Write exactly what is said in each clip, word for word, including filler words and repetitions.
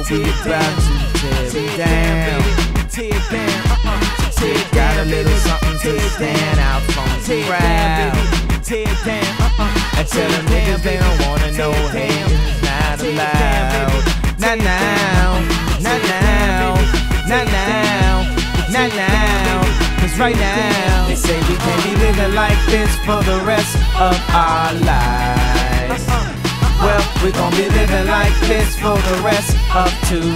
we about to tear it down. Tear it down, uh-uh. Tear it Got a down, little baby. something Tear to it stand down. out from the Tear it down, crowd. baby. Tear it down, uh-uh. And tell them Tear it niggas down, they baby. don't wanna know Tear it hating down. is not Tear it down, allowed. baby. Not Tear it now, down. not Tear it down, now, baby. not Tear it now, down. not Tear it down, now. baby. Cause right Tear it now down. they say we can't be living like this for the rest of our lives. Uh-uh. Well, we gon' be living like this for the rest of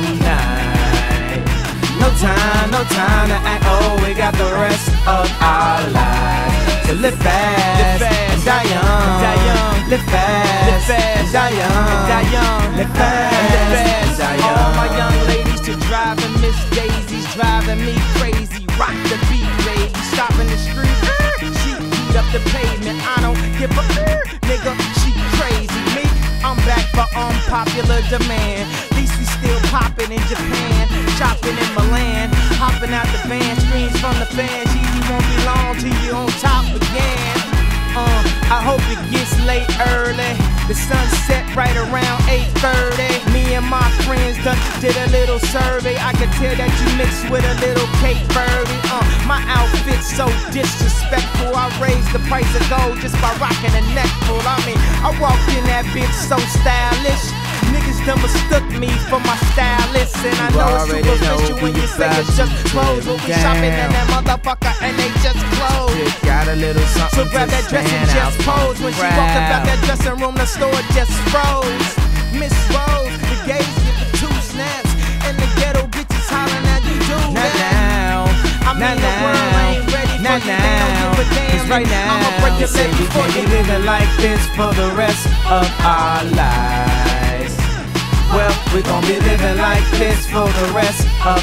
tonight. No time, no time to act, oh, we got the rest of our lives. So live fast, Live fast, and die young. die young. Live fast, Live fast, and die young. die young. Live fast, Live fast. and die All young. my young ladies to driving Miss Daisy's driving me crazy. Rock the beat, baby. Stop in the street. She beat up the pavement. I don't give a nigga. She crazy. Me, I'm back for unpopular demand. At least we still popping in Japan, shopping in Milan, hopping out the van, screams from the fans. Easy won't be long till you on top again. Uh, I hope it gets late early. The sun set right around eight thirty. Me and my friends done did a little survey. I can tell that you mixed with a little Cape Verde. Uh, my outfit's so disrespectful. I raised the price of gold just by rocking a neck full. I mean, I walked in that bitch so stylish. Niggas done mistook me for my stylist. And I You know it's already superficial know when we you say about it's just to clothes. tear But it we shopping in down. that motherfucker and they just clothes. Just got a little So something grab to that dress and stand out just from pose. the When she walked about crowd. that dressing room, the store just froze. Miss Rose, the gays give the two snaps, and the ghetto bitches hollering at you do Not that. now, I mean not the world now, ain't ready for not you, they don't now. give a damn. Cause right and I'ma now break they your say leg we before can't be you. living like this for the rest of our lives. Well, we gon' be living like this for the rest of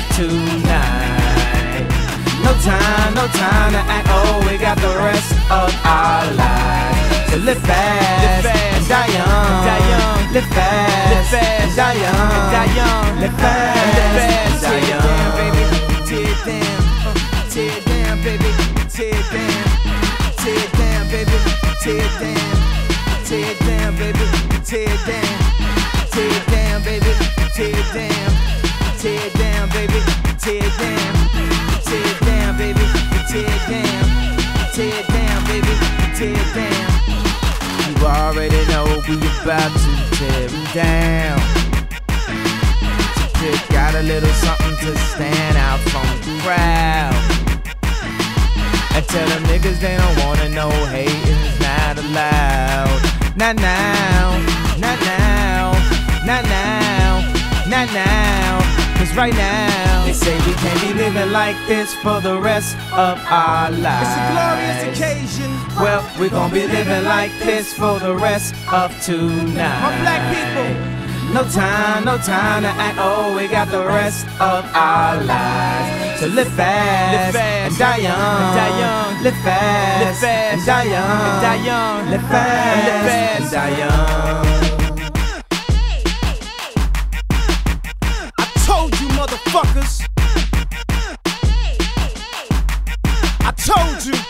tonight. No time, no time to act, oh, we got the rest of our lives. So live fast, Live fast, and die young. die young. Live fast, Live fast, and die young. die young. Live fast, Live fast, and die tear it young. down, baby. Tear it down, uh, tear it down, baby. Tear it down, tear it down, baby. Tear it down, tear it down, baby. Tear it down, tear it down, baby. Tear it down, tear it down, baby. Tear it down, tear it down, baby. Tear it down, tear it down, baby. Tear it down. You already know we about to tear it down. Just got a little something to stand out from the crowd. And tell them niggas they don't wanna know hating's not allowed. Not now, not now, not now, not now. Cause right now they say we can't be living like this for the rest of our lives. It's a glorious occasion. Well, we gon' be living like this for the rest of tonight. My black people. No time, no time to act, oh, we got the rest of our lives. So live fast, Live fast, and die young. die young. Live fast, Live fast, and die young. and die young. Live fast, Live fast. and die young. I told you, motherfuckers. I told you.